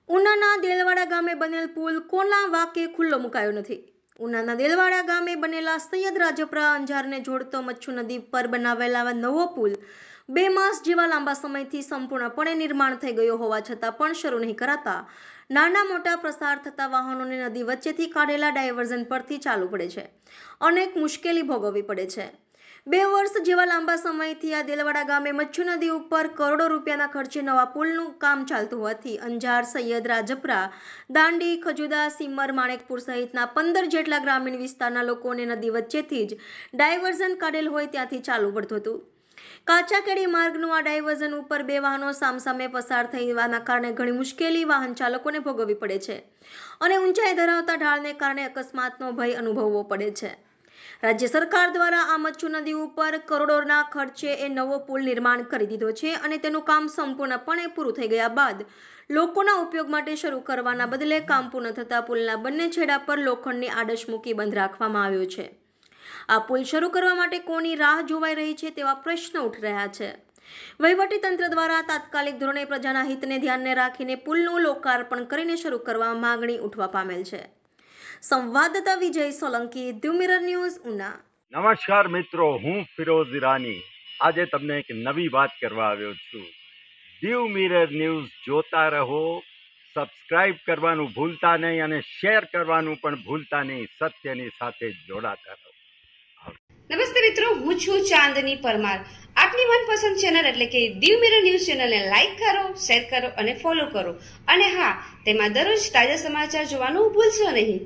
ઉનાના દેલવાડા ગામે બનેલ પુલ કોના વાકે ખુલ્લો મુકાયો નથી। ઉનાના દેલવાડા ગામે બનેલા સૈયદ રાજપરા અંજારને જોડતો મચ્છુ નદી પર બનાવેલા નવો પુલ 2 માસ જેવા લાંબા સમયથી સંપૂર્ણપણે નિર્માણ થઈ ગયો હોવા છતાં પણ શરૂ નહીં કરાતા નાના મોટા પ્રસાર થતા વાહનોને નદી વચ્ચેથી કાઢેલા ડાયવર્ઝન પરથી ચાલુ પડે છે। અનેક મુશ્કેલી ભોગવવી પડે છે। 2 વર્ષ જેવા લાંબા સમયથી આ દેલવાડા ગામે મચ્છુ નદી ઉપર કરોડો રૂપિયાના ખર્ચે નવા પુલનું કામ ચાલતું હોવાથી અંજાર, સૈયદ રાજપરા, દાંડી, ખજુદા, સીમર, માણેકપુર સહિતના 15 જેટલા ગ્રામીણ વિસ્તારના લોકોને નદી વચ્ચેથી જ ડાયવર્ઝન કાઢેલ હોય ત્યાંથી ચાલુ પડતું હતું। કાચા કેડી માર્ગનું આ ડાયવર્ઝન ઉપર 2 વાહનો સામસામે પસાર થવાના કારણે ઘણી મુશ્કેલી વાહન ચાલકોને ભોગવવી પડે છે અને ઊંચાઈ ધરાવતા ઢાળને કારણે અકસ્માતનો ભય અનુભવવો પડે છે। રાજ્ય સરકાર દ્વારા આ મચ્છુ નદી ઉપર કરોડોના ખર્ચે એ નવો પુલ નિર્માણ કરી દીધો છે અને તેનું કામ સંપૂર્ણપણે પૂરું થઈ ગયા બાદ લોકોના ઉપયોગ માટે શરૂ કરવાના બદલે કામ પૂર્ણ થતા પુલના બંને છેડા પર લોખંડની આડશ મૂકી બંધ રાખવામાં આવ્યો છે। આ પુલ શરૂ કરવા માટે કોની રાહ જોવાઈ રહી છે તેવા પ્રશ્ન ઉઠી રહ્યા છે। વહીવટી તંત્ર દ્વારા તાત્કાલિક ધોરણે પ્રજાના હિતને ધ્યાને રાખીને પુલનું લોકાર્પણ કરીને શરૂ કરવા માંગણી ઉઠવા પામેલ છે। संवाददाता Vijay Solanki, the mirror news, Una. नमस्कार मित्रों, हूँ फिरोज ईरानी। आज तमने एक नवी बात करवा आव्यो छुं। द मिरर न्यूज जोता रहो, सब्सक्राइब करवानुं भूलता नहीं अने शेर करवानुं पण भूलता नहीं। सत्यनी साथे जोड़ाता रहो। नमस्ते मित्रों, हूँ छुं चांदनी परमार। आपनी मनपसंद चेनल एटले के द मिरर न्यूज चेनल ने लाइक करो, शेर करो अने फॉलो करो। अने हाँ, तेमां दररोज ताजा समाचार जोवानुं भूलशो नहीं।